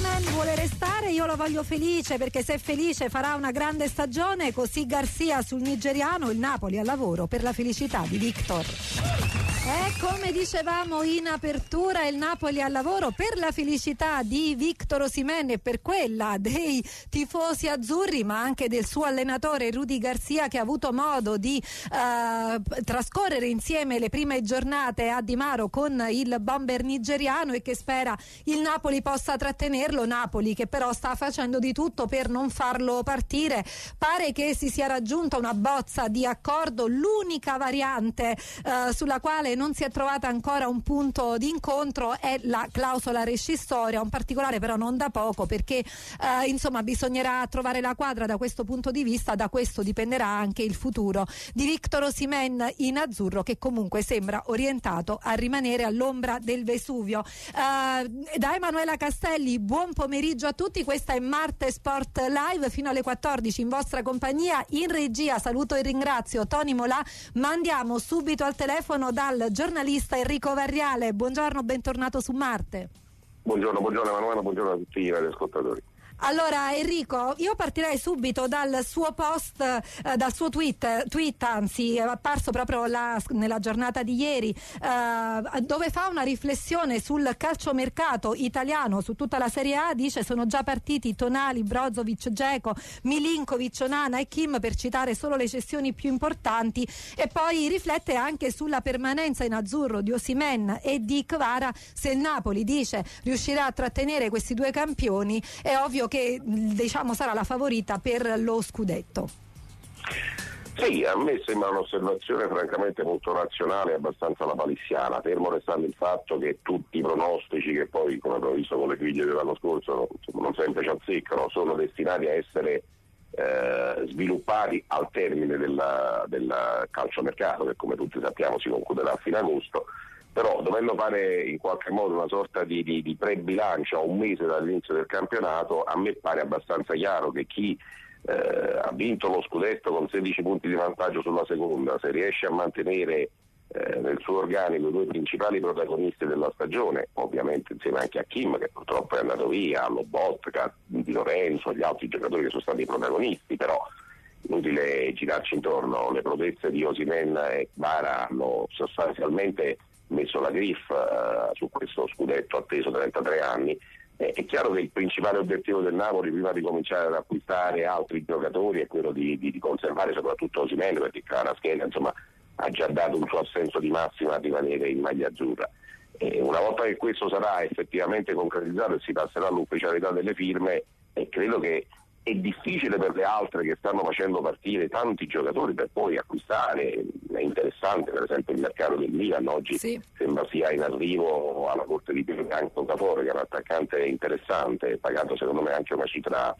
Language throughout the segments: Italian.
Osimhen vuole restare, io lo voglio felice, perché se è felice farà una grande stagione, così Garcia sul nigeriano, il Napoli al lavoro per la felicità di Victor. E come dicevamo in apertura, il Napoli al lavoro per la felicità di Victor Osimhen e per quella dei tifosi azzurri, ma anche del suo allenatore Rudy Garcia, che ha avuto modo di trascorrere insieme le prime giornate a Di Maro con il bomber nigeriano e che spera il Napoli possa trattenerlo. Napoli che però sta facendo di tutto per non farlo partire. Pare che si sia raggiunta una bozza di accordo, l'unica variante sulla quale non si è trovata ancora un punto di incontro è la clausola rescissoria, un particolare però non da poco, perché insomma bisognerà trovare la quadra da questo punto di vista. Da questo dipenderà anche il futuro di Victor Osimhen in azzurro, che comunque sembra orientato a rimanere all'ombra del Vesuvio. Da Emanuela Castelli, buon pomeriggio a tutti, questa è Marte Sport Live fino alle 14 in vostra compagnia. In regia saluto e ringrazio Tony Molà, ma andiamo subito al telefono dal giornalista Enrico Varriale. Buongiorno, bentornato su Marte. Buongiorno Emanuela, buongiorno a tutti i radioascoltatori. Allora Enrico, io partirei subito dal suo post, dal suo tweet anzi, è apparso proprio nella giornata di ieri, dove fa una riflessione sul calciomercato italiano, su tutta la Serie A. Dice: sono già partiti Tonali, Brozovic, Dzeko, Milinkovic, Onana e Kim, per citare solo le cessioni più importanti, e poi riflette anche sulla permanenza in azzurro di Osimhen e di Kvara. Se il Napoli, dice, riuscirà a trattenere questi due campioni, è ovvio che diciamo sarà la favorita per lo scudetto. Sì, a me sembra un'osservazione francamente molto razionale e abbastanza lapalissiana, fermo restando il fatto che tutti i pronostici, che poi, come abbiamo visto con le griglie dell'anno scorso, non sempre ci azzeccano, sono destinati a essere sviluppati al termine del calciomercato, che come tutti sappiamo si concluderà a fine agosto. Però dovendo fare in qualche modo una sorta di pre-bilancio a un mese dall'inizio del campionato, a me pare abbastanza chiaro che chi ha vinto lo scudetto con 16 punti di vantaggio sulla seconda, se riesce a mantenere nel suo organico i due principali protagonisti della stagione, ovviamente insieme anche a Kim, che purtroppo è andato via, allo Botka, Di Lorenzo, gli altri giocatori che sono stati protagonisti, però inutile girarci intorno, le proteste di Osimhen e Kvara hanno sostanzialmente messo la griffa su questo scudetto atteso 33 anni. È chiaro che il principale obiettivo del Napoli, prima di cominciare ad acquistare altri giocatori, è quello di conservare soprattutto Osimhen, perché Kvaratskhelia insomma ha già dato un suo assenso di massima a rimanere in maglia azzurra. Una volta che questo sarà effettivamente concretizzato e si passerà all'ufficialità delle firme, credo che è difficile per le altre che stanno facendo partire tanti giocatori per poi acquistare. È interessante per esempio il mercato del Milan oggi, sì. Sembra sia in arrivo alla corte di Bianco Cafore, che è un attaccante interessante, pagato secondo me anche una cifra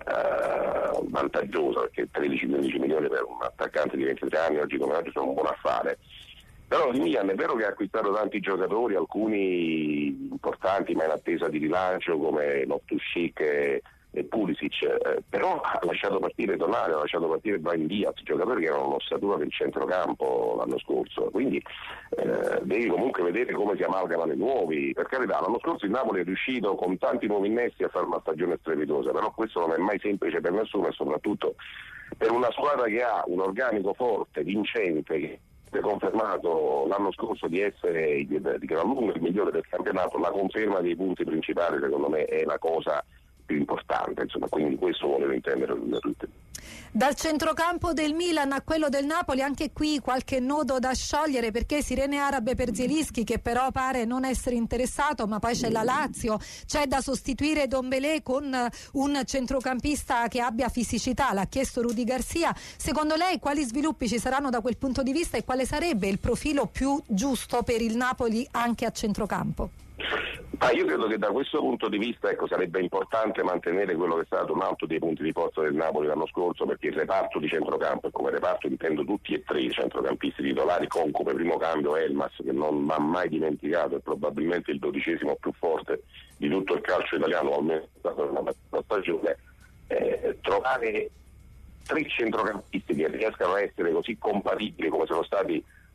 vantaggiosa, perché 13-15 milioni per un attaccante di 23 anni oggi come oggi sono un buon affare. Però il Milan è vero che ha acquistato tanti giocatori, alcuni importanti ma in attesa di rilancio, come Loftus-Cheek e Pulisic, però ha lasciato partire Tonali, ha lasciato partire Brahim Diaz, giocatori che erano l'ossatura del centrocampo l'anno scorso, quindi devi comunque vedere come si amalgamano i nuovi. Per carità, l'anno scorso il Napoli è riuscito con tanti nuovi innesti a fare una stagione strepitosa, però questo non è mai semplice per nessuno, e soprattutto per una squadra che ha un organico forte, vincente, che è confermato l'anno scorso di essere di gran lunga il migliore del campionato. La conferma dei punti principali secondo me è la cosa più importante, insomma, quindi questo volevo intendere da tutti. Dal centrocampo del Milan a quello del Napoli, anche qui qualche nodo da sciogliere, perché Sirene Arabe per Zielinski, che però pare non essere interessato, ma poi c'è la Lazio, c'è da sostituire Dombele con un centrocampista che abbia fisicità, l'ha chiesto Rudy Garcia. Secondo lei quali sviluppi ci saranno da quel punto di vista e quale sarebbe il profilo più giusto per il Napoli anche a centrocampo? Io credo che da questo punto di vista sarebbe importante mantenere quello che è stato un altro dei punti di forza del Napoli l'anno scorso, perché il reparto di centrocampo, e come reparto intendo tutti e tre i centrocampisti titolari, con come primo cambio Elmas, che non va mai dimenticato, è probabilmente il 12° più forte di tutto il calcio italiano, almeno è stata una stagione. Trovare tre centrocampisti che riescano a essere così compatibili come sono stati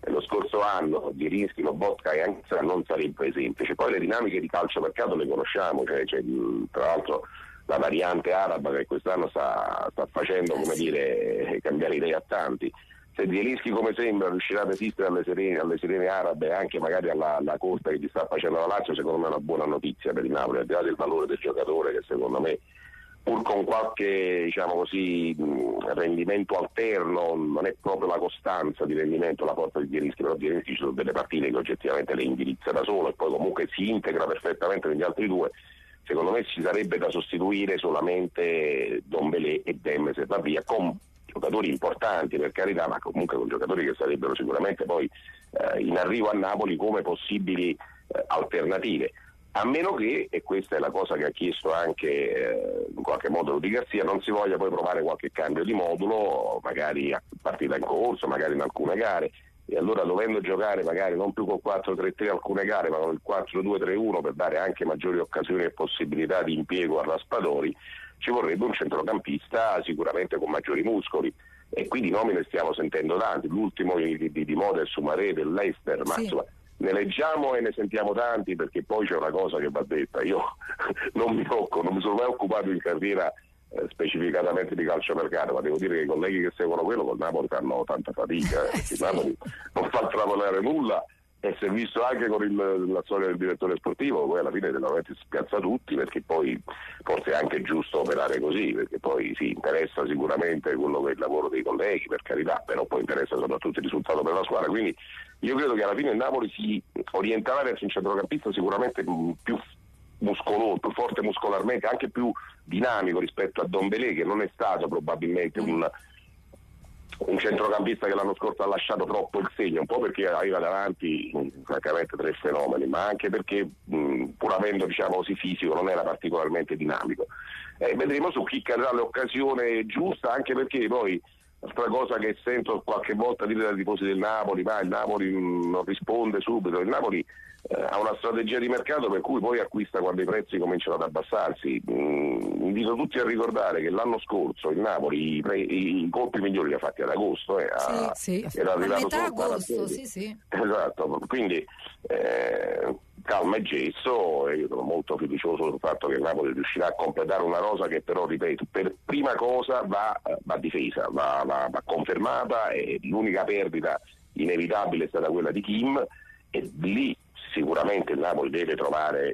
lo scorso anno Zielinski, Lobotka e Ansa non sarebbe semplice. Poi le dinamiche di calciomercato le conosciamo, cioè, tra l'altro la variante araba che quest'anno sta facendo, come dire, cambiare idea a tanti. Se Zielinski, come sembra, riuscirà a resistere alle sirene arabe e anche magari alla corsa che gli sta facendo la Lazio, secondo me è una buona notizia per il Napoli, al di là del valore del giocatore, che secondo me, pur con qualche, diciamo così, rendimento alterno, non è proprio la costanza di rendimento la forza di Zielinski, però Zielinski ci sono delle partite che oggettivamente le indirizza da solo e poi comunque si integra perfettamente negli altri due. Secondo me ci sarebbe da sostituire solamente Dombele e Demme se va via, con giocatori importanti per carità, ma comunque con giocatori che sarebbero sicuramente poi in arrivo a Napoli come possibili alternative. A meno che, e questa è la cosa che ha chiesto anche in qualche modo Rudy Garcia, non si voglia poi provare qualche cambio di modulo, magari a partita in corso, magari in alcune gare, e allora dovendo giocare magari non più col 4-3-3 alcune gare, ma con il 4-2-3-1 per dare anche maggiori occasioni e possibilità di impiego a Raspadori, ci vorrebbe un centrocampista sicuramente con maggiori muscoli, e quindi nomi ne stiamo sentendo tanti. L'ultimo di moda è Soumaré dell'Leicester, ma insomma ne leggiamo e ne sentiamo tanti, perché poi c'è una cosa che va detta: io non mi sono mai occupato in carriera specificatamente di calciomercato, ma devo dire che i colleghi che seguono quello col Napoli fanno tanta fatica, perché il Napoli non fa travolare nulla, e si è visto anche con la storia del direttore sportivo, poi alla fine si spiazza tutti, perché poi forse è anche giusto operare così, perché poi si interessa sicuramente quello che è il lavoro dei colleghi, per carità, però poi interessa soprattutto il risultato per la squadra. Quindi io credo che alla fine il Napoli si orienterà verso un centrocampista sicuramente più muscoloso, più forte muscolarmente, anche più dinamico rispetto a Dombele, che non è stato probabilmente un centrocampista che l'anno scorso ha lasciato troppo il segno, un po' perché aveva davanti francamente tre fenomeni, ma anche perché pur avendo, diciamo così, fisico, non era particolarmente dinamico. Vedremo su chi cadrà l'occasione giusta, anche perché poi l'altra cosa che sento qualche volta dire dai tifosi del Napoli, ma il Napoli non risponde subito. Il Napoli ha una strategia di mercato per cui poi acquista quando i prezzi cominciano ad abbassarsi. Invito tutti a ricordare che l'anno scorso il Napoli i colpi migliori li ha fatti ad agosto, era arrivato metà agosto, sì. Esatto, quindi calma e gesso, e io sono molto fiducioso sul fatto che il Napoli riuscirà a completare una rosa che però, ripeto, per prima cosa va difesa, va confermata, e l'unica perdita inevitabile è stata quella di Kim, e lì sicuramente il Napoli deve trovare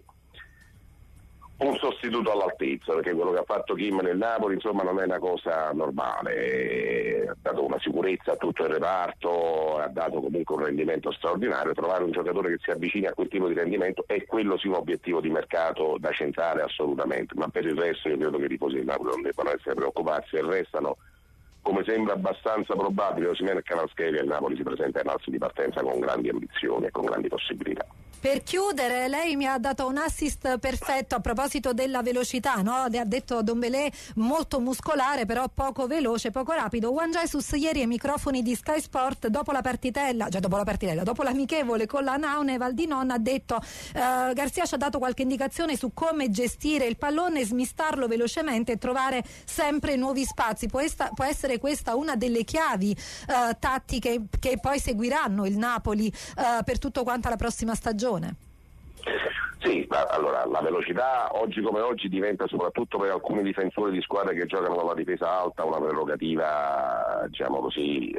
un sostituto all'altezza, perché quello che ha fatto Kim nel Napoli insomma non è una cosa normale, ha dato una sicurezza a tutto il reparto, ha dato comunque un rendimento straordinario. Trovare un giocatore che si avvicini a quel tipo di rendimento è quello sì un obiettivo di mercato da centrare assolutamente, ma per il resto io credo che i tifosi del Napoli non debbano essere preoccupati. Se restano, come sembra abbastanza probabile, Osimhen e Kvaratskhelia, il Napoli si presenta in alzo di partenza con grandi ambizioni e con grandi possibilità. Per chiudere, lei mi ha dato un assist perfetto a proposito della velocità, no? Le ha detto Dombele molto muscolare, però poco veloce, poco rapido. Juan Jesus ieri ai microfoni di Sky Sport dopo l'amichevole con la Naune Valdinon ha detto Garcia ci ha dato qualche indicazione su come gestire il pallone, smistarlo velocemente e trovare sempre nuovi spazi. Può essere questa una delle chiavi tattiche che poi seguiranno il Napoli per tutto quanto la prossima stagione? Sì, allora la velocità oggi come oggi diventa, soprattutto per alcuni difensori di squadre che giocano con la difesa alta, una prerogativa, diciamo così,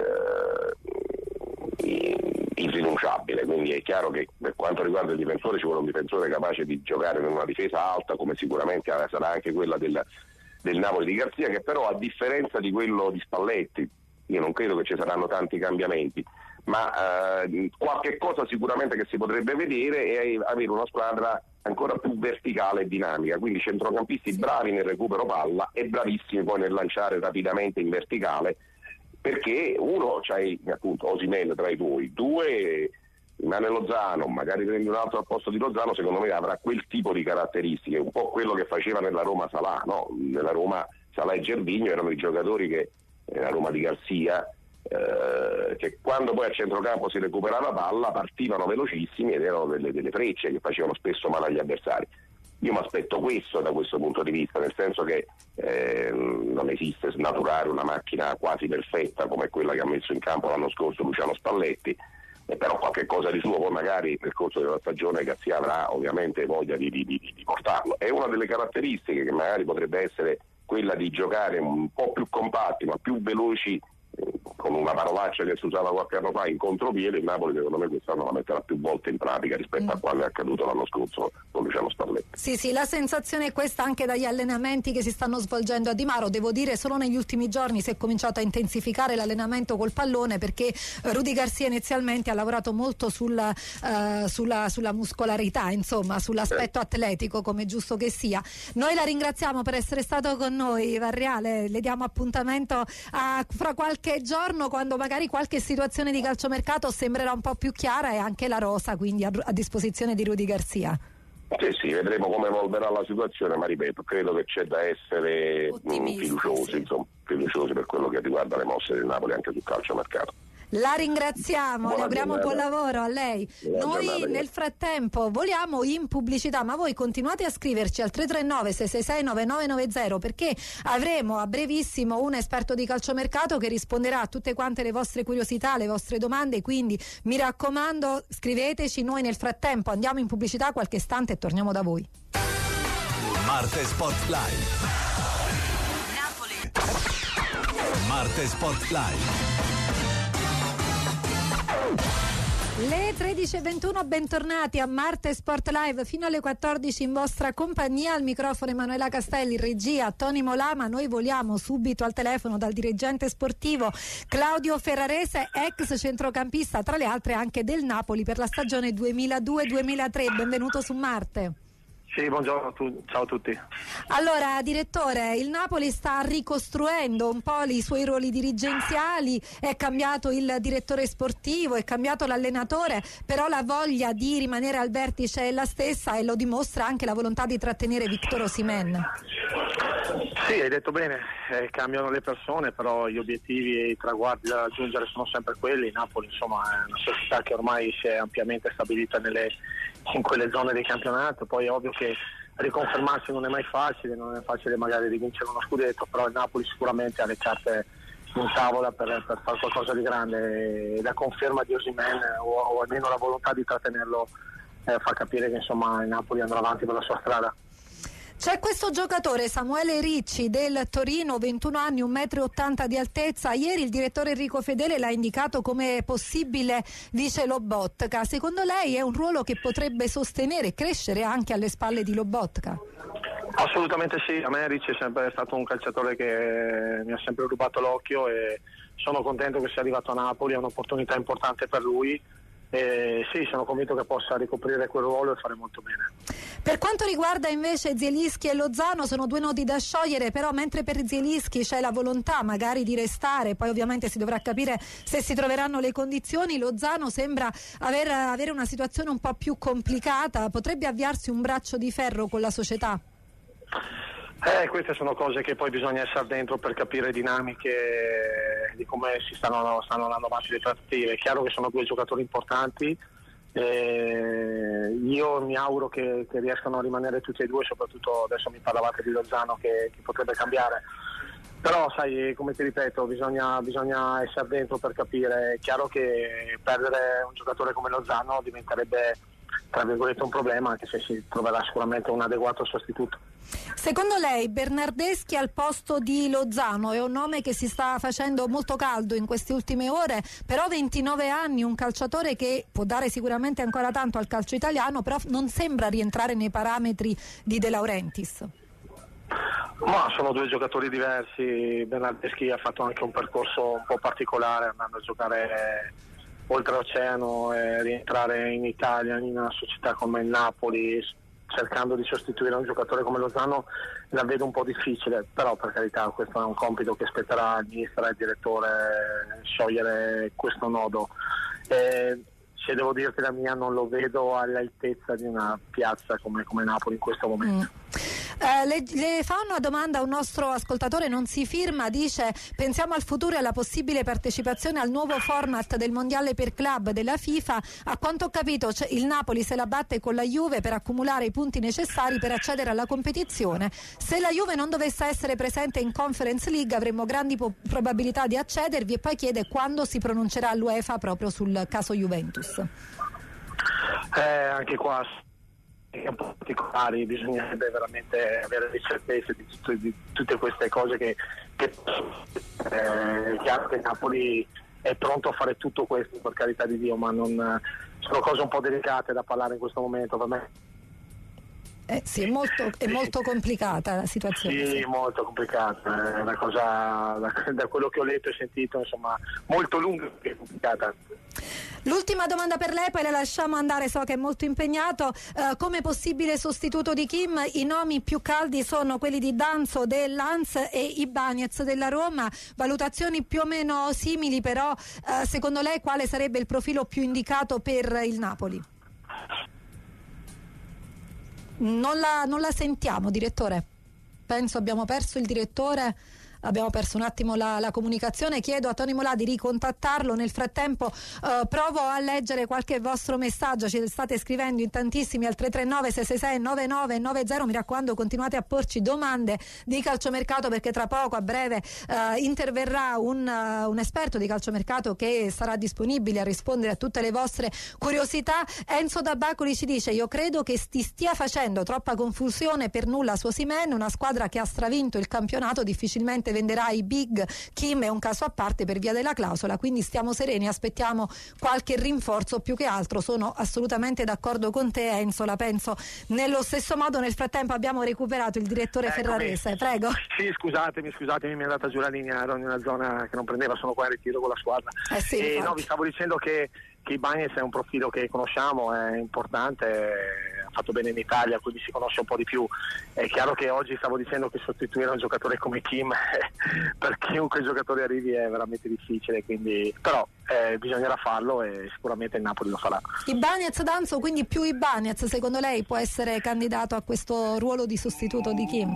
irrinunciabile. Quindi è chiaro che per quanto riguarda il difensore ci vuole un difensore capace di giocare in una difesa alta, come sicuramente sarà anche quella del Napoli di Garcia, che però, a differenza di quello di Spalletti, io non credo che ci saranno tanti cambiamenti, ma qualche cosa sicuramente che si potrebbe vedere è avere una squadra ancora più verticale e dinamica, quindi centrocampisti bravi nel recupero palla e bravissimi poi nel lanciare rapidamente in verticale, perché uno c'hai appunto Osimhen tra i tuoi, due rimane Lozano, magari prendi un altro al posto di Lozano, secondo me avrà quel tipo di caratteristiche, un po' quello che faceva nella Roma Salah, no? Nella Roma Salah e Gervinho erano i giocatori che nella Roma di Garcia, che quando poi a centrocampo si recuperava palla partivano velocissimi ed erano delle frecce che facevano spesso male agli avversari. Io mi aspetto questo da questo punto di vista, nel senso che non esiste snaturare una macchina quasi perfetta come quella che ha messo in campo l'anno scorso Luciano Spalletti, però qualche cosa di suo poi magari nel corso della stagione Garzia avrà ovviamente voglia di portarlo. È una delle caratteristiche che magari potrebbe essere quella di giocare un po' più compatti ma più veloci, con una parolaccia che si usava qualche anno fa, in contropiede. Il Napoli secondo me quest'anno la metterà più volte in pratica rispetto a quale è accaduto l'anno scorso con Luciano Spalletti. Sì, la sensazione è questa anche dagli allenamenti che si stanno svolgendo a Di Maro. Devo dire, solo negli ultimi giorni si è cominciato a intensificare l'allenamento col pallone, perché Rudy Garcia inizialmente ha lavorato molto sulla muscolarità, insomma sull'aspetto atletico, come giusto che sia. Noi la ringraziamo per essere stato con noi, Varriale, le diamo appuntamento fra qualche giorno, quando magari qualche situazione di calciomercato sembrerà un po' più chiara, e anche la rosa quindi a disposizione di Rudy Garcia. Sì, vedremo come evolverà la situazione, ma ripeto, credo che c'è da essere fiduciosi per quello che riguarda le mosse del Napoli anche sul calciomercato. La ringraziamo, le auguriamo buon lavoro a lei. Noi nel frattempo voliamo in pubblicità, ma voi continuate a scriverci al 339 666 9990, perché avremo a brevissimo un esperto di calciomercato che risponderà a tutte quante le vostre curiosità, le vostre domande, quindi mi raccomando scriveteci. Noi nel frattempo andiamo in pubblicità qualche istante e torniamo da voi. Marte Sport Live. Napoli. Marte Sport Live. Le 13.21, bentornati a Marte Sport Live fino alle 14 in vostra compagnia. Al microfono Emanuela Castelli, regia Tony Molama. Noi voliamo subito al telefono dal dirigente sportivo Claudio Ferrarese, ex centrocampista tra le altre anche del Napoli per la stagione 2002-2003. Benvenuto su Marte. Sì, buongiorno, ciao a tutti. Allora, direttore, il Napoli sta ricostruendo un po' i suoi ruoli dirigenziali, è cambiato il direttore sportivo, è cambiato l'allenatore, però la voglia di rimanere al vertice è la stessa, e lo dimostra anche la volontà di trattenere Victor Osimhen. Sì, hai detto bene, cambiano le persone, però gli obiettivi e i traguardi da raggiungere sono sempre quelli. Il Napoli, insomma, è una società che ormai si è ampiamente stabilita in quelle zone del campionato. Poi è ovvio che riconfermarsi non è mai facile, non è facile magari di vincere uno scudetto, però il Napoli sicuramente ha le carte in tavola per fare qualcosa di grande, e la conferma di Osimhen o almeno la volontà di trattenerlo fa capire che insomma il Napoli andrà avanti per la sua strada. C'è questo giocatore Samuele Ricci del Torino, 21 anni, 1,80 m di altezza. Ieri il direttore Enrico Fedele l'ha indicato come possibile vice Lobotka. Secondo lei è un ruolo che potrebbe sostenere e crescere anche alle spalle di Lobotka? Assolutamente sì, a me Ricci è sempre stato un calciatore che mi ha sempre rubato l'occhio, e sono contento che sia arrivato a Napoli, è un'opportunità importante per lui. Sì, sono convinto che possa ricoprire quel ruolo e fare molto bene. Per quanto riguarda invece Zielinski e Lozano, sono due nodi da sciogliere, però mentre per Zielinski c'è la volontà magari di restare, poi ovviamente si dovrà capire se si troveranno le condizioni, Lozano sembra avere una situazione un po' più complicata. Potrebbe avviarsi un braccio di ferro con la società? Queste sono cose che poi bisogna essere dentro per capire dinamiche di come si stanno andando avanti le trattative. È chiaro che sono due giocatori importanti, io mi auguro che riescano a rimanere tutti e due, soprattutto adesso mi parlavate di Lozano che potrebbe cambiare, però sai, come ti ripeto, bisogna essere dentro per capire. È chiaro che perdere un giocatore come Lozano diventerebbe tra virgolette un problema, anche se si troverà sicuramente un adeguato sostituto. Secondo lei Bernardeschi al posto di Lozano è un nome che si sta facendo molto caldo in queste ultime ore, però 29 anni, un calciatore che può dare sicuramente ancora tanto al calcio italiano, però non sembra rientrare nei parametri di De Laurentiis? Ma sono due giocatori diversi. Bernardeschi ha fatto anche un percorso un po' particolare, andando a giocare oltreoceano e rientrare in Italia in una società come il Napoli, cercando di sostituire un giocatore come Lozano. La vedo un po' difficile, però per carità questo è un compito che spetterà al mister e al direttore sciogliere questo nodo. Se devo dirti la mia, non lo vedo all'altezza di una piazza come Napoli in questo momento. Le fa una domanda un nostro ascoltatore, non si firma, dice: pensiamo al futuro e alla possibile partecipazione al nuovo format del mondiale per club della FIFA. A quanto ho capito il Napoli se la batte con la Juve per accumulare i punti necessari per accedere alla competizione. Se la Juve non dovesse essere presente in Conference League avremmo grandi probabilità di accedervi, e poi chiede quando si pronuncerà l'UEFA proprio sul caso Juventus. Anche qua un po' particolari, bisognerebbe veramente avere le certezze di tutte queste cose che è chiaro che Napoli è pronto a fare tutto questo, per carità di Dio, ma non sono cose un po' delicate da parlare in questo momento per me. Sì, è molto complicata la situazione. Sì, molto complicata, è una cosa da quello che ho letto e sentito, insomma, molto lunga e complicata. L'ultima domanda per lei, poi le lasciamo andare, so che è molto impegnato. Come possibile sostituto di Kim, i nomi più caldi sono quelli di Danso dell'Ans e Ibañez della Roma, valutazioni più o meno simili, però secondo lei quale sarebbe il profilo più indicato per il Napoli? Non la sentiamo, direttore. Penso abbiamo perso il direttore. Abbiamo perso un attimo la comunicazione. Chiedo a Tony Molà di ricontattarlo. Nel frattempo provo a leggere qualche vostro messaggio, ci state scrivendo in tantissimi al 339 666 9990. Mi raccomando, continuate a porci domande di calciomercato, perché tra poco, a breve, interverrà un esperto di calciomercato che sarà disponibile a rispondere a tutte le vostre curiosità. Enzo Dabacoli ci dice: io credo che ti stia facendo troppa confusione per nulla su Osimhen, una squadra che ha stravinto il campionato difficilmente venderà i big. Kim è un caso a parte per via della clausola, quindi stiamo sereni, aspettiamo qualche rinforzo. Più che altro sono assolutamente d'accordo con te, Enzo, la penso nello stesso modo. Nel frattempo abbiamo recuperato il direttore Ferrarese, prego. Sì, scusatemi, mi è andata giù la linea, ero in una zona che non prendeva, sono qua in ritiro con la squadra. Sì, no, vi stavo dicendo che Ibañez è un profilo che conosciamo, è importante, ha fatto bene in Italia, quindi si conosce un po' di più. È chiaro che oggi stavo dicendo che sostituire un giocatore come Kim per chiunque giocatore arrivi è veramente difficile, quindi però bisognerà farlo e sicuramente il Napoli lo farà. Ibañez, Danzo, quindi più Ibañez secondo lei può essere candidato a questo ruolo di sostituto di Kim?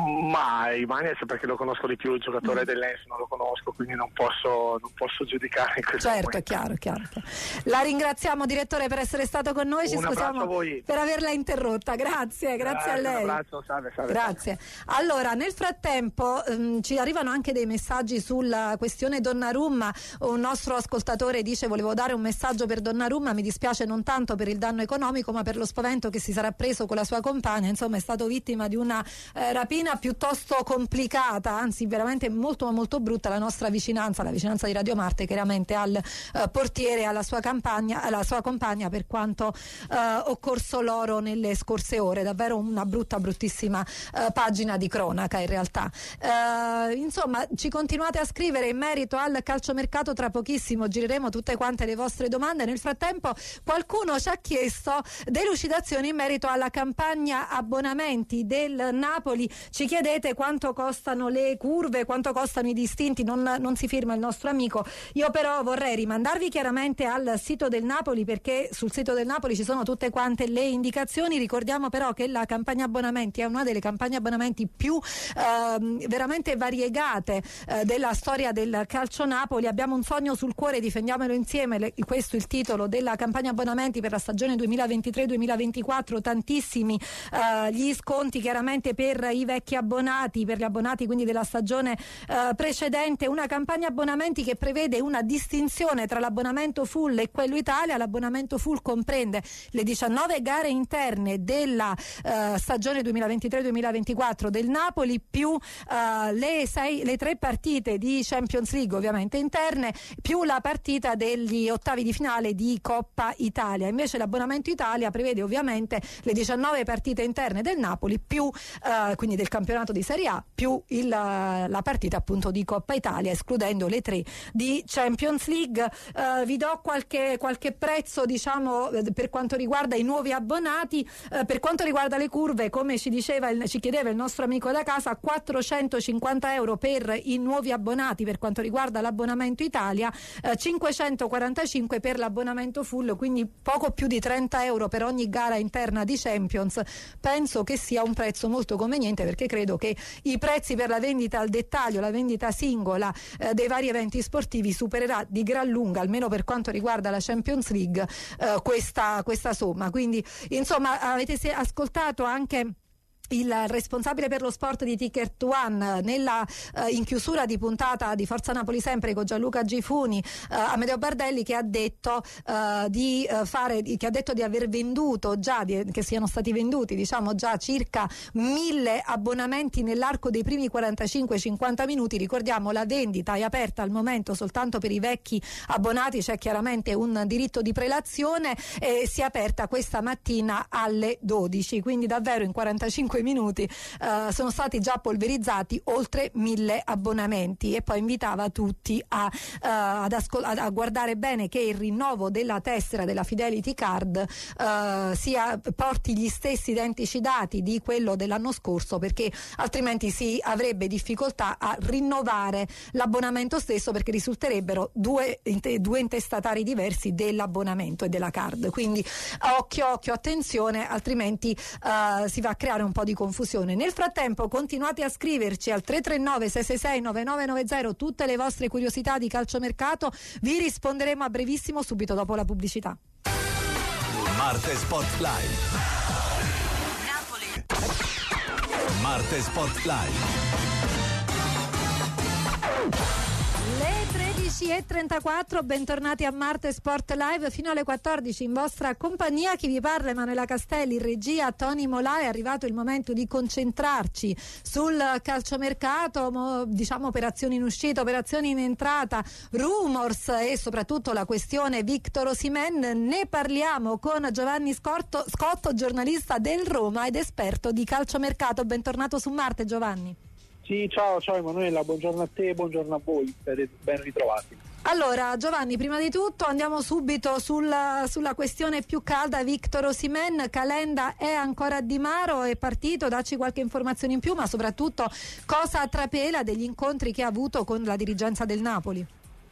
Ma Ibañez perché lo conosco di più, il giocatore dell'Ens non lo conosco, quindi non posso giudicare in questo certo, momento. È chiaro. La ringraziamo, direttore, per essere stato con noi, ci scusiamo per averla interrotta, grazie a lei. Un abbraccio, salve. Grazie. Allora, nel frattempo ci arrivano anche dei messaggi sulla questione Donnarumma. Un nostro ascoltatore dice: volevo dare un messaggio per Donnarumma, mi dispiace non tanto per il danno economico ma per lo spavento che si sarà preso con la sua compagna, insomma è stato vittima di una rapina piuttosto complicata, anzi veramente molto molto brutta. La nostra vicinanza, la vicinanza di Radio Marte chiaramente al portiere, alla sua compagna, per quanto occorso loro nelle scorse ore. Davvero una bruttissima pagina di cronaca in realtà. Insomma, ci continuate a scrivere in merito al calciomercato, tra pochissimo gireremo tutte quante le vostre domande. Nel frattempo qualcuno ci ha chiesto delucidazioni in merito alla campagna abbonamenti del Napoli. Ci chiedete quanto costano le curve, quanto costano i distinti, non si firma il nostro amico. Io però vorrei rimandarvi chiaramente al sito del Napoli, perché sul sito del Napoli ci sono tutte quante le indicazioni. Ricordiamo però che la campagna abbonamenti è una delle campagne abbonamenti più veramente variegate della storia del calcio Napoli. Abbiamo un sogno sul cuore, difendiamolo insieme, questo è il titolo della campagna abbonamenti per la stagione 2023-2024. Tantissimi gli sconti chiaramente per i vecchi abbonati, per gli abbonati quindi della stagione precedente. Una campagna abbonamenti che prevede una distinzione tra l'abbonamento full e quello Italia. L'abbonamento full comprende le 19 gare interne della stagione 2023-2024 del Napoli, più le 3 partite di Champions League ovviamente interne, più la partita degli ottavi di finale di Coppa Italia. Invece l'abbonamento Italia prevede ovviamente le 19 partite interne del Napoli, più quindi del campionato di Serie A, più la partita appunto di Coppa Italia, escludendo le 3 di Champions League. Vi do qualche prezzo, diciamo, per quanto riguarda i nuovi abbonati. Per quanto riguarda le curve, come ci chiedeva il nostro amico da casa, 450 euro per i nuovi abbonati per quanto riguarda l'abbonamento Italia, 545 per l'abbonamento full, quindi poco più di 30 euro per ogni gara interna di Champions. Penso che sia un prezzo molto conveniente, perché credo che i prezzi per la vendita al dettaglio, la vendita singola dei vari eventi sportivi supererà di gran lunga, almeno per quanto riguarda la Champions League, questa somma. Quindi insomma avete ascoltato anche il responsabile per lo sport di Ticket One in chiusura di puntata di Forza Napoli Sempre con Gianluca Gifuni, Amedeo Bardelli, che ha detto di aver venduto già, che siano stati venduti diciamo già circa 1000 abbonamenti nell'arco dei primi 45-50 minuti. Ricordiamo, la vendita è aperta al momento soltanto per i vecchi abbonati, c'è chiaramente un diritto di prelazione, e si è aperta questa mattina alle 12, quindi davvero in 45 minuti sono stati già polverizzati oltre 1000 abbonamenti. E poi invitava tutti a guardare bene che il rinnovo della tessera della Fidelity Card porti gli stessi identici dati di quello dell'anno scorso, perché altrimenti si avrebbe difficoltà a rinnovare l'abbonamento stesso, perché risulterebbero due intestatari diversi dell'abbonamento e della card. Quindi occhio, attenzione, altrimenti si va a creare un po' di confusione. Nel frattempo continuate a scriverci al 339 666 9990 tutte le vostre curiosità di calciomercato, vi risponderemo a brevissimo, subito dopo la pubblicità. Marte Sport Live. Napoli. Marte Sport Live. Le 13:34, bentornati a Marte Sport Live fino alle 14 in vostra compagnia. Chi vi parla, Emanuela Castelli, in regia Tony Molà. È arrivato il momento di concentrarci sul calciomercato, diciamo operazioni in uscita, operazioni in entrata, rumors e soprattutto la questione Victor Osimhen. Ne parliamo con Giovanni Scotto, giornalista del Roma ed esperto di calciomercato. Bentornato su Marte, Giovanni. Sì, ciao Emanuela, buongiorno a te, buongiorno a voi, ben ritrovati. Allora Giovanni, prima di tutto andiamo subito sulla questione più calda, Victor Osimhen. Calenda è ancora a Di Maro, è partito, dacci qualche informazione in più, ma soprattutto cosa trapela degli incontri che ha avuto con la dirigenza del Napoli?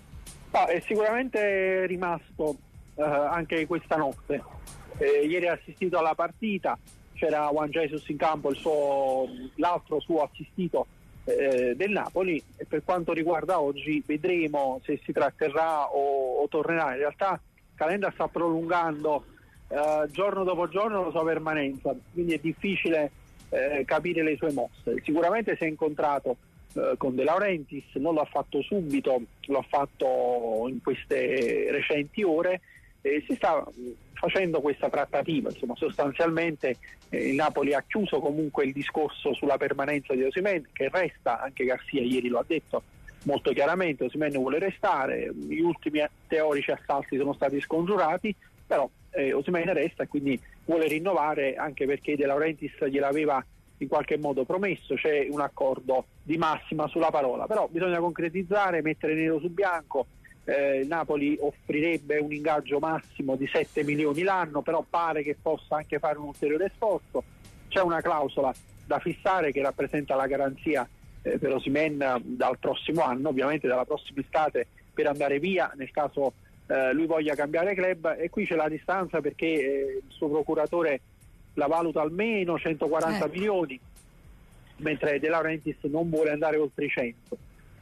È sicuramente rimasto anche questa notte. Ieri ha assistito alla partita, c'era Juan Jesus in campo, l'altro suo assistito del Napoli, e per quanto riguarda oggi vedremo se si tratterrà o tornerà. In realtà Calenda sta prolungando giorno dopo giorno la sua permanenza, quindi è difficile capire le sue mosse. Sicuramente si è incontrato con De Laurentiis, non l'ha fatto subito, l'ha fatto in queste recenti ore, e si sta facendo questa trattativa. Insomma, sostanzialmente il Napoli ha chiuso comunque il discorso sulla permanenza di Osimhen, che resta. Anche Garcia ieri lo ha detto molto chiaramente, Osimhen vuole restare, gli ultimi teorici assalti sono stati scongiurati, però Osimhen resta e quindi vuole rinnovare, anche perché De Laurentiis gliel'aveva in qualche modo promesso. C'è un accordo di massima sulla parola, però bisogna concretizzare, mettere nero su bianco. Il Napoli offrirebbe un ingaggio massimo di 7 milioni l'anno, però pare che possa anche fare un ulteriore sforzo. C'è una clausola da fissare che rappresenta la garanzia per Osimhen dal prossimo anno, ovviamente dalla prossima estate, per andare via nel caso lui voglia cambiare club, e qui c'è la distanza perché il suo procuratore la valuta almeno 140 milioni, mentre De Laurentiis non vuole andare oltre i 100.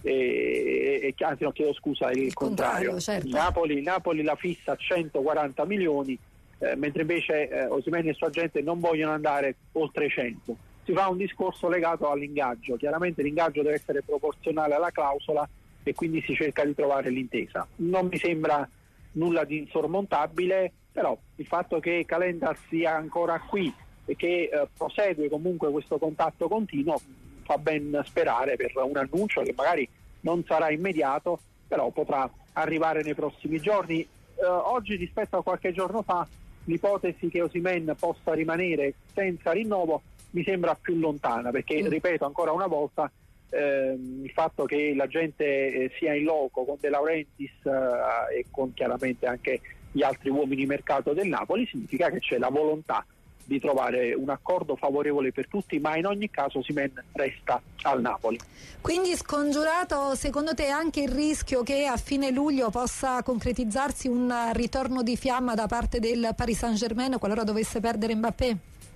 Anzi no, chiedo scusa, è il contrario. Certo. Napoli la fissa a 140 milioni, mentre invece Osimhen e il suo agente non vogliono andare oltre i 100. Si fa un discorso legato all'ingaggio. Chiaramente l'ingaggio deve essere proporzionale alla clausola e quindi si cerca di trovare l'intesa. Non mi sembra nulla di insormontabile, però il fatto che Calenda sia ancora qui e che prosegue comunque questo contatto continuo fa ben sperare per un annuncio che magari non sarà immediato, però potrà arrivare nei prossimi giorni. Oggi rispetto a qualche giorno fa l'ipotesi che Osimhen possa rimanere senza rinnovo mi sembra più lontana, perché ripeto ancora una volta, il fatto che la gente sia in loco con De Laurentiis e con chiaramente anche gli altri uomini mercato del Napoli significa che c'è la volontà di trovare un accordo favorevole per tutti, ma in ogni caso Osimhen resta al Napoli. Quindi scongiurato secondo te anche il rischio che a fine luglio possa concretizzarsi un ritorno di fiamma da parte del Paris Saint-Germain qualora dovesse perdere Mbappé?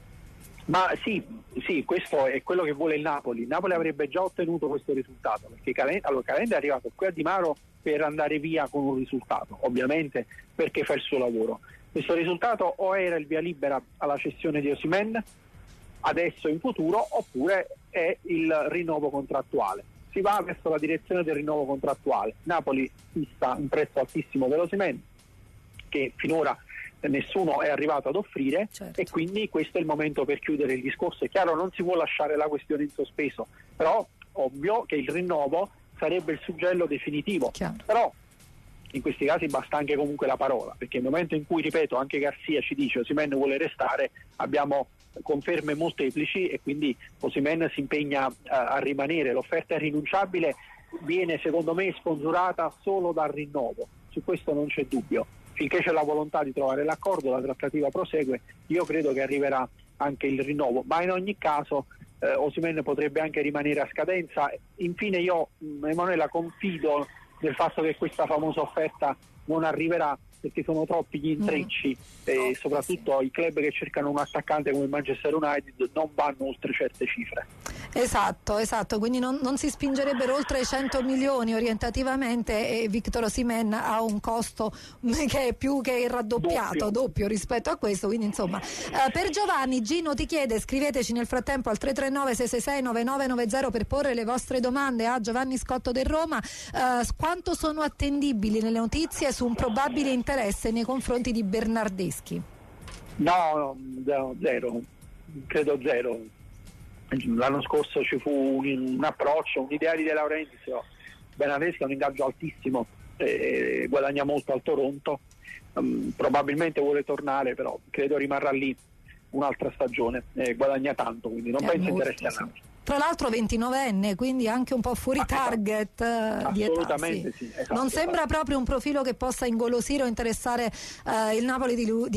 Ma sì, questo è quello che vuole il Napoli. Il Napoli avrebbe già ottenuto questo risultato, perché Calenda è arrivato qui a Di Maro per andare via con un risultato, ovviamente perché fa il suo lavoro. Questo risultato o era il via libera alla cessione di Osimhen adesso in futuro, oppure è il rinnovo contrattuale. Si va verso la direzione del rinnovo contrattuale. Napoli fissa un prezzo altissimo per Osimhen che finora nessuno è arrivato ad offrire, certo. E quindi questo è il momento per chiudere il discorso. È chiaro, non si può lasciare la questione in sospeso, però ovvio che il rinnovo sarebbe il suggello definitivo, chiaro. Però in questi casi basta anche comunque la parola, perché nel momento in cui, ripeto, anche Garcia ci dice Osimhen vuole restare, abbiamo conferme molteplici e quindi Osimhen si impegna a rimanere. L'offerta è irrinunciabile, viene secondo me scongiurata solo dal rinnovo, su questo non c'è dubbio. Finché c'è la volontà di trovare l'accordo, la trattativa prosegue, io credo che arriverà anche il rinnovo, ma in ogni caso Osimhen potrebbe anche rimanere a scadenza. Infine io, Emanuela, confido nel fatto che questa famosa offerta non arriverà, perché sono troppi gli intrecci e soprattutto i club che cercano un attaccante come Manchester United non vanno oltre certe cifre. Esatto, quindi non si spingerebbero oltre 100 milioni orientativamente, e Victor Osimhen ha un costo che è più che raddoppiato, doppio rispetto a questo, quindi insomma. Per Giovanni, Gino ti chiede, scriveteci nel frattempo al 339-666-9990 per porre le vostre domande a Giovanni Scotto del Roma. Quanto sono attendibili le notizie su un probabile interesse nei confronti di Bernardeschi? No, zero, credo zero. L'anno scorso ci fu un approccio, un'idea di De Laurentiis. Bernardeschi ha un ingaggio altissimo, guadagna molto al Toronto, probabilmente vuole tornare, però credo rimarrà lì un'altra stagione, guadagna tanto, quindi non penso interessi a Napoli. Tra l'altro 29enne, quindi anche un po' fuori target di età. Assolutamente sì. Esatto, non sembra proprio un profilo che possa ingolosire o interessare il Napoli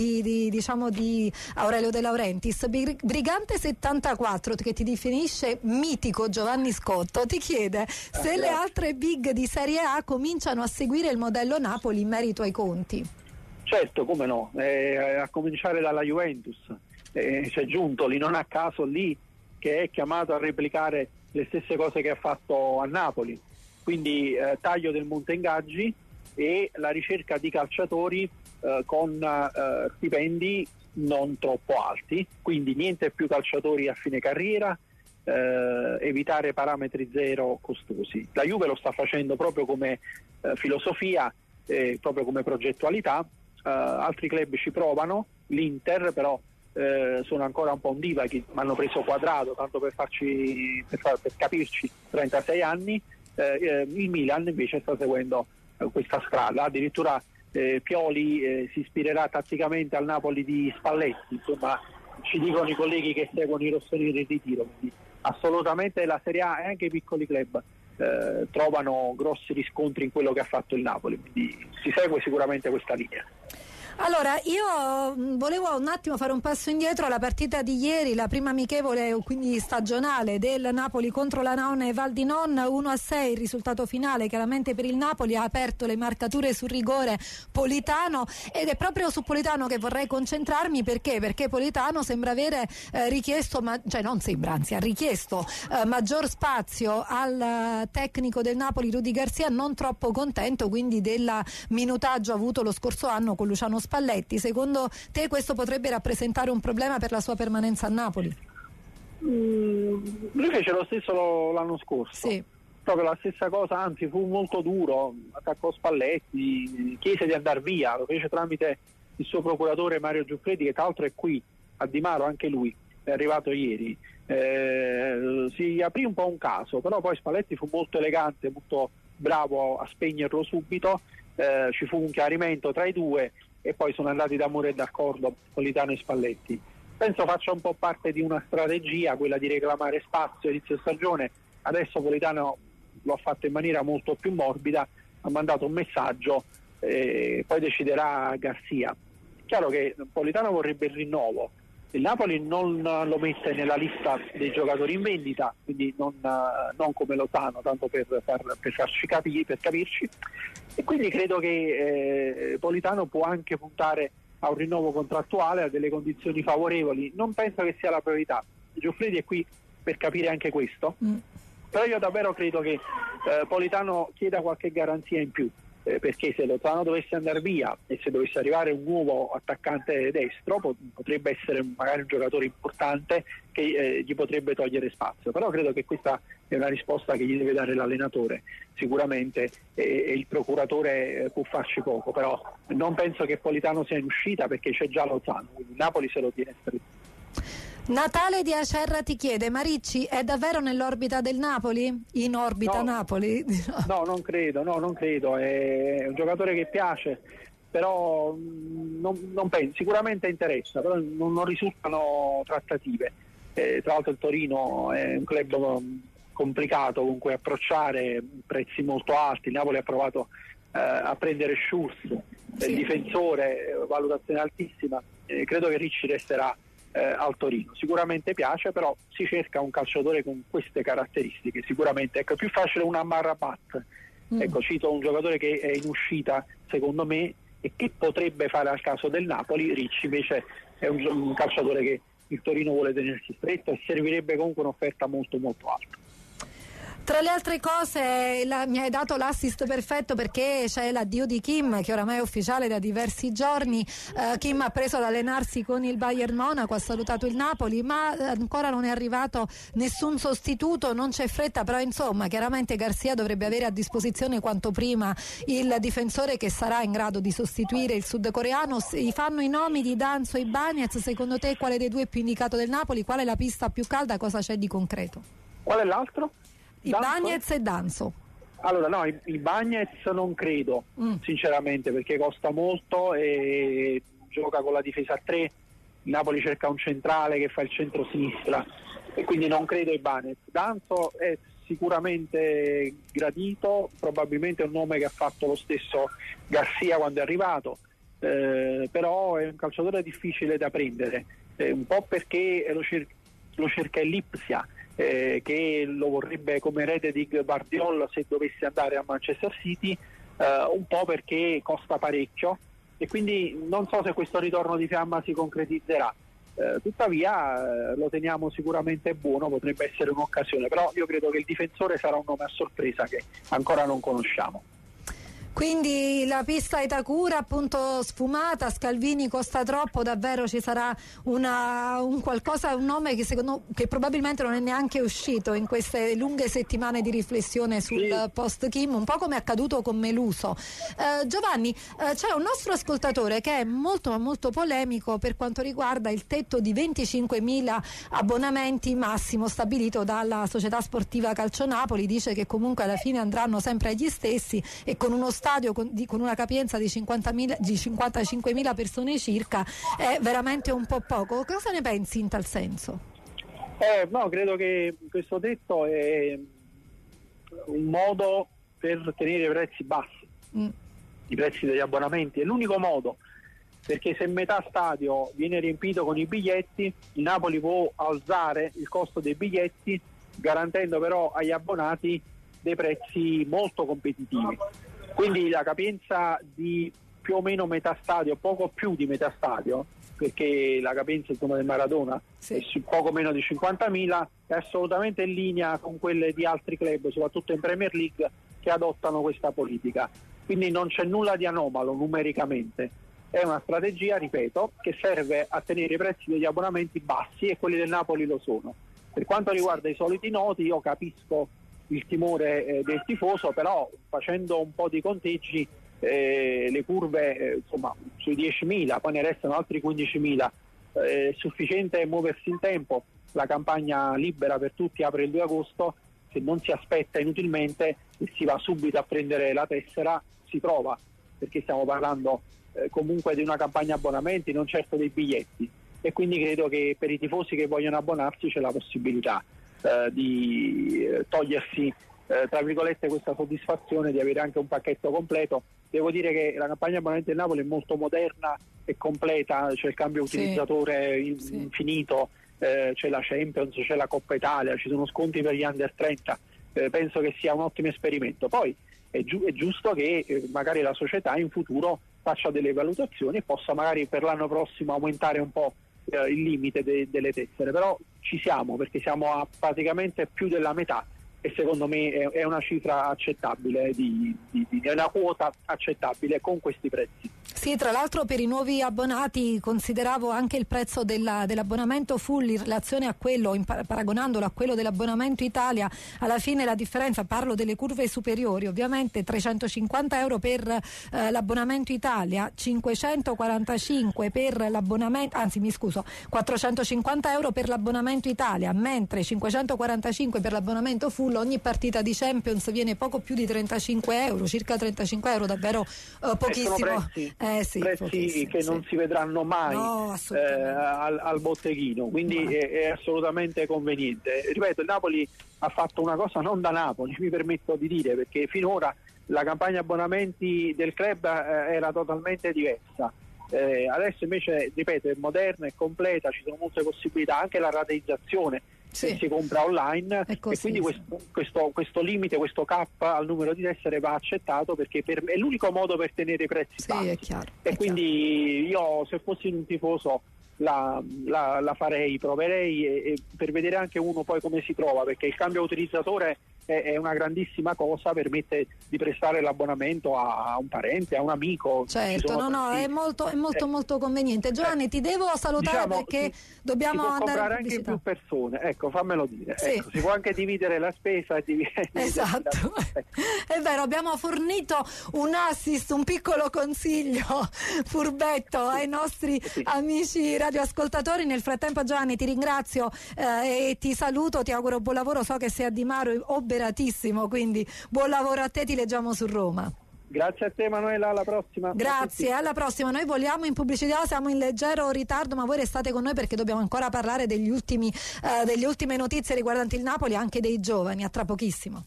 di Aurelio De Laurentiis. Brigante 74, che ti definisce mitico Giovanni Scotto, ti chiede se le altre big di Serie A cominciano a seguire il modello Napoli in merito ai conti. Certo, come no, a cominciare dalla Juventus. C'è Giuntoli, non a caso lì, che è chiamato a replicare le stesse cose che ha fatto a Napoli, quindi taglio del monte ingaggi e la ricerca di calciatori con stipendi non troppo alti, quindi niente più calciatori a fine carriera, evitare parametri zero costosi. La Juve lo sta facendo proprio come filosofia, proprio come progettualità, altri club ci provano, l'Inter però sono ancora un po' un diva, che mi hanno preso Quadrado, tanto per capirci, 36 anni. Il Milan invece sta seguendo questa strada, addirittura Pioli si ispirerà tatticamente al Napoli di Spalletti, insomma ci dicono i colleghi che seguono i rossoneri in ritiro, quindi assolutamente la Serie A e anche i piccoli club trovano grossi riscontri in quello che ha fatto il Napoli, quindi si segue sicuramente questa linea. Allora, io volevo un attimo fare un passo indietro alla partita di ieri, la prima amichevole, quindi stagionale, del Napoli contro la Naone Val di Non, 1-6 il risultato finale. Chiaramente per il Napoli ha aperto le marcature sul rigore Politano, ed è proprio su Politano che vorrei concentrarmi. Perché Politano sembra avere richiesto, ha richiesto maggior spazio al tecnico del Napoli Rudy Garcia, non troppo contento quindi del minutaggio avuto lo scorso anno con Luciano Spalletti. Secondo te questo potrebbe rappresentare un problema per la sua permanenza a Napoli? Lui fece lo stesso l'anno scorso, sì. Proprio la stessa cosa, anzi fu molto duro, attaccò Spalletti, chiese di andare via, lo fece tramite il suo procuratore Mario Giuffredi, che tra l'altro è qui a Di Maro, anche lui è arrivato ieri. Si aprì un po' un caso, però poi Spalletti fu molto elegante, molto bravo a spegnerlo subito, ci fu un chiarimento tra i due e poi sono andati d'amore e d'accordo Politano e Spalletti. Penso faccia un po' parte di una strategia, quella di reclamare spazio a inizio stagione. Adesso Politano lo ha fatto in maniera molto più morbida, ha mandato un messaggio, poi deciderà Garcia. Chiaro che Politano vorrebbe il rinnovo, Il Napoli non lo mette nella lista dei giocatori in vendita, quindi non come Lozano, tanto per capirci, e quindi credo che Politano può anche puntare a un rinnovo contrattuale, a delle condizioni favorevoli. Non penso che sia la priorità. Giuffredi è qui per capire anche questo, però io davvero credo che Politano chieda qualche garanzia in più. Perché se Lozano dovesse andare via e se dovesse arrivare un nuovo attaccante destro potrebbe essere magari un giocatore importante che gli potrebbe togliere spazio, però credo che questa è una risposta che gli deve dare l'allenatore sicuramente, e il procuratore può farci poco, però non penso che Politano sia in uscita perché c'è già Lozano, quindi Napoli se lo tiene stretto. Natale di Acerra ti chiede: ma Ricci è davvero nell'orbita del Napoli? In orbita No. Napoli? No, non credo, è un giocatore che piace, però non penso, sicuramente interessa, però non risultano trattative. Tra l'altro il Torino è un club complicato con cui approcciare, prezzi molto alti. Il Napoli ha provato a prendere Schulz, il difensore, valutazione altissima. Credo che Ricci resterà al Torino. Sicuramente piace, però si cerca un calciatore con queste caratteristiche. Sicuramente è più facile un Amrabat. Ecco, cito un giocatore che è in uscita secondo me e che potrebbe fare al caso del Napoli. Ricci invece è un calciatore che il Torino vuole tenersi stretto e servirebbe comunque un'offerta molto molto alta. Tra le altre cose mi hai dato l'assist perfetto, perché c'è l'addio di Kim, che oramai è ufficiale da diversi giorni. Kim ha preso ad allenarsi con il Bayern Monaco, ha salutato il Napoli, ma ancora non è arrivato nessun sostituto, non c'è fretta, però insomma chiaramente Garcia dovrebbe avere a disposizione quanto prima il difensore che sarà in grado di sostituire il sudcoreano. Fanno i nomi di Danso e Bagnez, secondo te quale dei due è più indicato del Napoli? Qual è la pista più calda? Cosa c'è di concreto? Qual è l'altro? I Bagnez e Danso. Allora no, il Bagnez non credo, sinceramente, perché costa molto e gioca con la difesa a 3. Il Napoli cerca un centrale che fa il centro-sinistra e quindi non credo ai Bagnez. Danso è sicuramente gradito, probabilmente è un nome che ha fatto lo stesso Garcia quando è arrivato, però è un calciatore difficile da prendere, un po' perché lo cerca il Lipsia, che lo vorrebbe come erede di Gvardiol se dovesse andare a Manchester City, un po' perché costa parecchio e quindi non so se questo ritorno di fiamma si concretizzerà. Tuttavia lo teniamo sicuramente buono, potrebbe essere un'occasione, però io credo che il difensore sarà un nome a sorpresa che ancora non conosciamo. Quindi la pista Itakura appunto sfumata, Scalvini costa troppo, davvero ci sarà un nome che probabilmente non è neanche uscito in queste lunghe settimane di riflessione sul post Kim, un po' come è accaduto con Meluso. Giovanni, c'è un nostro ascoltatore che è molto molto polemico per quanto riguarda il tetto di 25.000 abbonamenti massimo stabilito dalla società sportiva Calcio Napoli. Dice che comunque alla fine andranno sempre agli stessi e con uno stadio con una capienza di 55.000 persone circa è veramente un po' poco. Cosa ne pensi in tal senso? No, credo che questo tetto è un modo per tenere i prezzi bassi, i prezzi degli abbonamenti, è l'unico modo, perché se metà stadio viene riempito con i biglietti, il Napoli può alzare il costo dei biglietti garantendo però agli abbonati dei prezzi molto competitivi. Quindi la capienza di più o meno metà stadio, poco più di metà stadio, perché la capienza del Maradona è su poco meno di 50.000, è assolutamente in linea con quelle di altri club, soprattutto in Premier League, che adottano questa politica. Quindi non c'è nulla di anomalo numericamente. È una strategia, ripeto, che serve a tenere i prezzi degli abbonamenti bassi e quelli del Napoli lo sono. Per quanto riguarda i soliti noti, io capisco il timore del tifoso, però facendo un po' di conteggi le curve insomma sui 10.000, poi ne restano altri 15.000, è sufficiente muoversi in tempo. La campagna libera per tutti apre il 2 agosto, se non si aspetta inutilmente e si va subito a prendere la tessera si trova, perché stiamo parlando comunque di una campagna abbonamenti, non certo dei biglietti, e quindi credo che per i tifosi che vogliono abbonarsi c'è la possibilità di togliersi tra virgolette questa soddisfazione di avere anche un pacchetto completo. Devo dire che la campagna abbonamenti del Napoli è molto moderna è completa, c'è il cambio utilizzatore infinito, c'è la Champions, c'è la Coppa Italia, ci sono sconti per gli under 30, penso che sia un ottimo esperimento. Poi è giusto che magari la società in futuro faccia delle valutazioni e possa magari per l'anno prossimo aumentare un po' il limite delle tessere, però ci siamo, perché siamo a praticamente più della metà e secondo me è una cifra accettabile, è una quota accettabile con questi prezzi. Sì, tra l'altro per i nuovi abbonati consideravo anche il prezzo dell'abbonamento full in relazione a quello, paragonandolo a quello dell'abbonamento Italia. Alla fine la differenza, parlo delle curve superiori, ovviamente 350 euro per l'abbonamento Italia, 545 per l'abbonamento, 450 euro per l'abbonamento Italia, mentre 545 per l'abbonamento full. Ogni partita di Champions viene poco più di 35 euro, circa 35 euro, davvero pochissimo. Prezzi che non si vedranno mai al botteghino, quindi è assolutamente conveniente. Ripeto, il Napoli ha fatto una cosa non da Napoli, mi permetto di dire, perché finora la campagna abbonamenti del club era totalmente diversa. Adesso invece, ripeto, è moderna, è completa, ci sono molte possibilità, anche la rateizzazione si compra online, e quindi questo limite, questo cap al numero di tessere va accettato, perché è l'unico modo per tenere i prezzi bassi. È chiaro, quindi io, se fossi un tifoso, la farei, proverei e per vedere anche uno poi come si trova, perché il cambio utilizzatore è una grandissima cosa, permette di prestare l'abbonamento a un parente, a un amico. Certo, è molto conveniente. Giovanni, ti devo salutare, perché dobbiamo andare comprare anche in più persone, ecco, fammelo dire. Ecco, si può anche dividere la spesa e esatto. È vero, abbiamo fornito un assist, un piccolo consiglio furbetto ai nostri amici radioascoltatori. Nel frattempo, Giovanni, ti ringrazio e ti saluto, ti auguro buon lavoro, so che sei a Di Maro oberatissimo, quindi buon lavoro a te, ti leggiamo su Roma. Grazie a te, Manuela, alla prossima. Grazie, alla prossima. Noi voliamo in pubblicità, siamo in leggero ritardo, ma voi restate con noi perché dobbiamo ancora parlare delle ultime notizie riguardanti il Napoli, anche dei giovani. A tra pochissimo.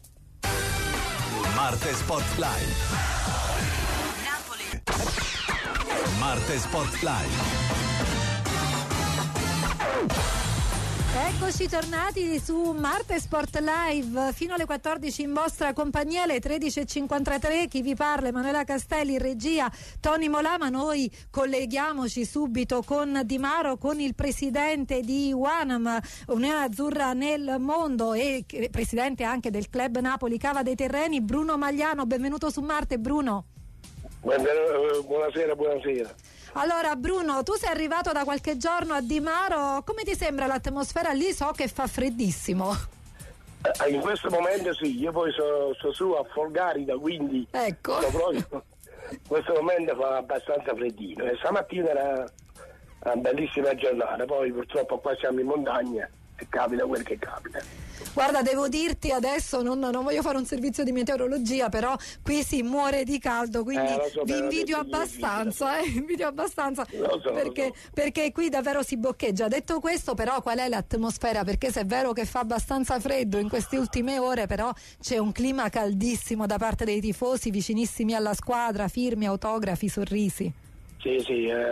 Marte Spotlight. Napoli. Marte Spotlight. Eccoci tornati su Marte Sport Live fino alle 14 in vostra compagnia, alle 13.53. Chi vi parla Emanuela Castelli, in regia Tony Molama. Noi colleghiamoci subito con Di Maro, con il presidente di UANAM, Unione Azzurra nel Mondo, e presidente anche del club Napoli Cava dei Terreni, Bruno Magliano. Benvenuto su Marte, Bruno. Buonasera. Allora Bruno, tu sei arrivato da qualche giorno a Di Maro, come ti sembra l'atmosfera lì? So che fa freddissimo. In questo momento sì, io poi sono su a Folgarida, quindi ecco. In questo momento fa abbastanza freddino e stamattina era una bellissima giornata, poi purtroppo qua siamo in montagna e capita quel che capita. Guarda, devo dirti adesso, non voglio fare un servizio di meteorologia, però qui si muore di caldo, quindi vi invidio abbastanza, perché qui davvero si boccheggia. Detto questo, però, qual è l'atmosfera? Perché se è vero che fa abbastanza freddo in queste ultime ore, però c'è un clima caldissimo da parte dei tifosi, vicinissimi alla squadra, firme, autografi, sorrisi. Sì,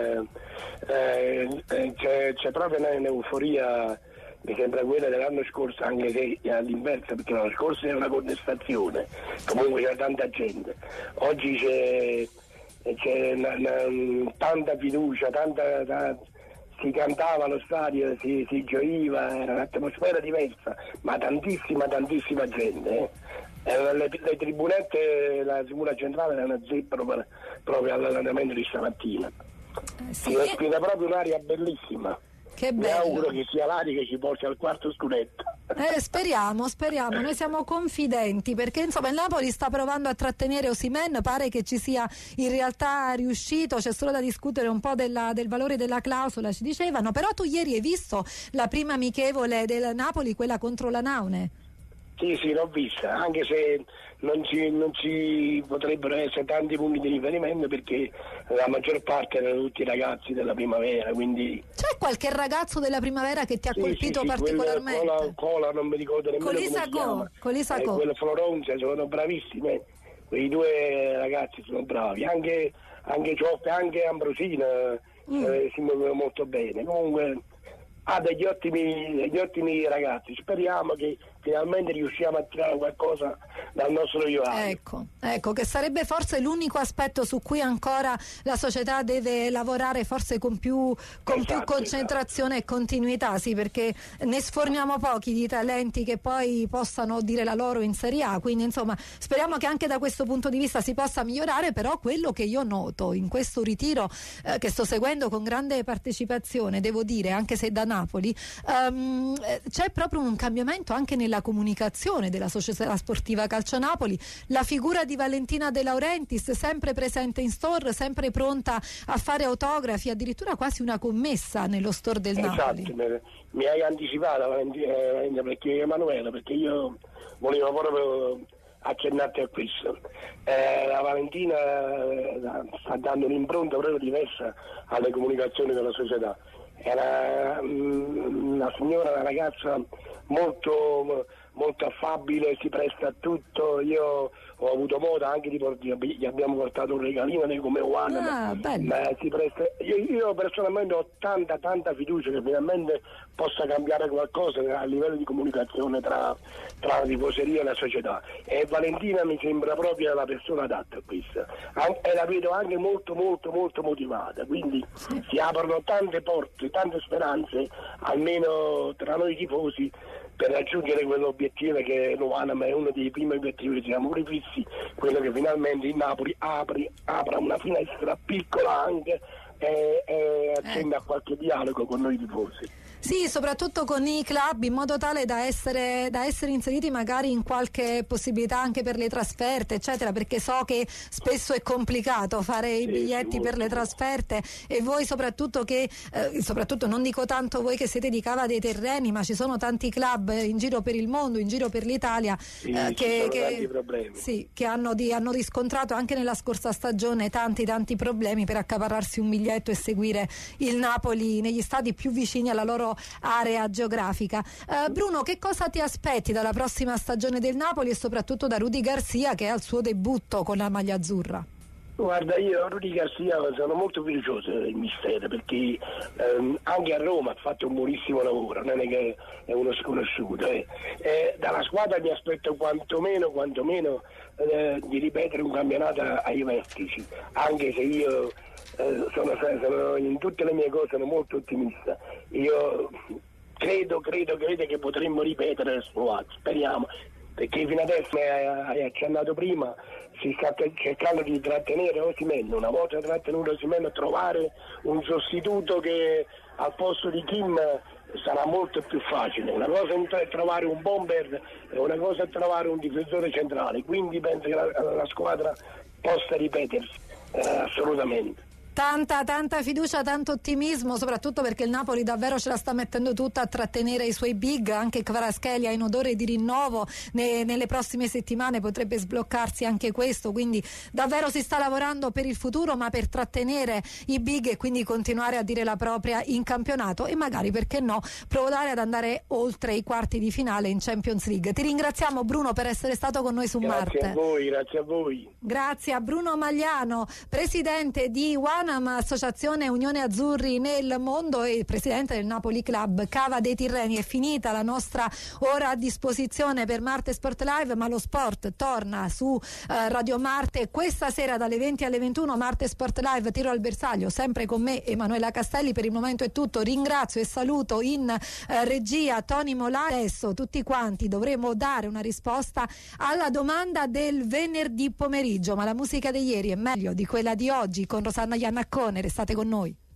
c'è proprio un'euforia. Mi sembra quella dell'anno scorso, anche se all'inverso, perché l'anno scorso era una contestazione, comunque c'era tanta gente. Oggi c'è tanta fiducia, si cantava allo stadio, si gioiva, era un'atmosfera diversa, ma tantissima gente. Le tribunette, la tribuna centrale era una zeppa proprio all'allenamento di stamattina. Si respira proprio un'aria bellissima. Che bello. Mi auguro che sia l'aria che ci porti al quarto scudetto. Speriamo, noi siamo confidenti, perché insomma il Napoli sta provando a trattenere Osimhen, pare che ci sia in realtà riuscito, c'è solo da discutere un po' del valore della clausola, ci dicevano. Però tu ieri hai visto la prima amichevole del Napoli, quella contro la Naune? Sì, l'ho vista, anche se non ci potrebbero essere tanti punti di riferimento, perché la maggior parte erano tutti ragazzi della primavera, quindi... C'è qualche ragazzo della primavera che ti ha colpito particolarmente? Cola, non mi ricordo nemmeno come si chiama. Colisacò. Quello Floronza, sono bravissimi, quei due ragazzi sono bravi, anche Cioffi, anche Ambrosino, si muovono molto bene. Comunque ha degli ottimi ragazzi, speriamo che finalmente riusciamo a tirare qualcosa dal nostro Ioanni. Ecco, che sarebbe forse l'unico aspetto su cui ancora la società deve lavorare, forse con più concentrazione e continuità, sì, perché ne sforniamo pochi di talenti che poi possano dire la loro in Serie A, quindi insomma speriamo che anche da questo punto di vista si possa migliorare. Però quello che io noto in questo ritiro che sto seguendo con grande partecipazione, devo dire, anche se da Napoli, c'è proprio un cambiamento anche nella comunicazione della società sportiva Calcio Napoli. La figura di Valentina De Laurentiis, sempre presente in store, sempre pronta a fare autografi, addirittura quasi una commessa nello store del Napoli. Esatto, mi hai anticipato perché Emanuele, perché io volevo proprio accennarti a questo. La Valentina sta dando un'impronta proprio diversa alle comunicazioni della società. Era una signora, una ragazza molto affabile, si presta a tutto. Io ho avuto modo anche gli abbiamo portato un regalino come Juan, ma si presta. Io personalmente ho tanta fiducia che finalmente possa cambiare qualcosa a livello di comunicazione tra la tifoseria e la società, e Valentina mi sembra proprio la persona adatta a questo, e la vedo anche molto motivata, quindi si aprono tante porte, tante speranze, almeno tra noi tifosi, per raggiungere quell'obiettivo che Luanam è uno dei primi obiettivi che siamo prefissi, quello che finalmente il Napoli apra una finestra piccola anche e accenda a qualche dialogo con noi tifosi. Sì, soprattutto con i club, in modo tale da essere inseriti magari in qualche possibilità anche per le trasferte, eccetera, perché so che spesso è complicato fare i biglietti per le trasferte, e voi soprattutto non dico tanto voi che siete di Cava dei Terreni, ma ci sono tanti club in giro per il mondo, in giro per l'Italia, che hanno riscontrato anche nella scorsa stagione tanti problemi per accaparrarsi un biglietto e seguire il Napoli negli stadi più vicini alla loro area geografica. Bruno, che cosa ti aspetti dalla prossima stagione del Napoli e soprattutto da Rudy Garcia, che è al suo debutto con la maglia azzurra? Guarda, io Rudy Garcia sono molto fiducioso del mister, perché anche a Roma ha fatto un buonissimo lavoro, non è che è uno sconosciuto. Dalla squadra mi aspetto quantomeno di ripetere un campionato ai vertici, anche se io sono in tutte le mie cose sono molto ottimista. Io credo che potremmo ripetere l'esploit, speriamo, perché fino adesso, hai accennato prima, si sta cercando di trattenere Osimhen. Una volta trattenuto Osimhen, trovare un sostituto che al posto di Kim sarà molto più facile. Una cosa è trovare un bomber e una cosa è trovare un difensore centrale, quindi penso che la squadra possa ripetersi assolutamente. Tanta fiducia, tanto ottimismo, soprattutto perché il Napoli davvero ce la sta mettendo tutta a trattenere i suoi big. Anche Kvaratskhelia in odore di rinnovo, nelle prossime settimane potrebbe sbloccarsi anche questo, quindi davvero si sta lavorando per il futuro, ma per trattenere i big e quindi continuare a dire la propria in campionato e magari, perché no, provare ad andare oltre i quarti di finale in Champions League. Ti ringraziamo, Bruno, per essere stato con noi su Marte. Grazie a voi. Grazie a Bruno Magliano, presidente di Associazione Unione Azzurri nel mondo e presidente del Napoli Club Cava dei Tirreni. È finita la nostra ora a disposizione per Marte Sport Live, ma lo sport torna su Radio Marte questa sera dalle 20 alle 21. Marte Sport Live, tiro al bersaglio, sempre con me Emanuela Castelli. Per il momento è tutto, ringrazio e saluto in regia Tony Molà. Adesso tutti quanti dovremo dare una risposta alla domanda del venerdì pomeriggio, ma la musica di ieri è meglio di quella di oggi con Rosanna Iannaccone. Restate con noi.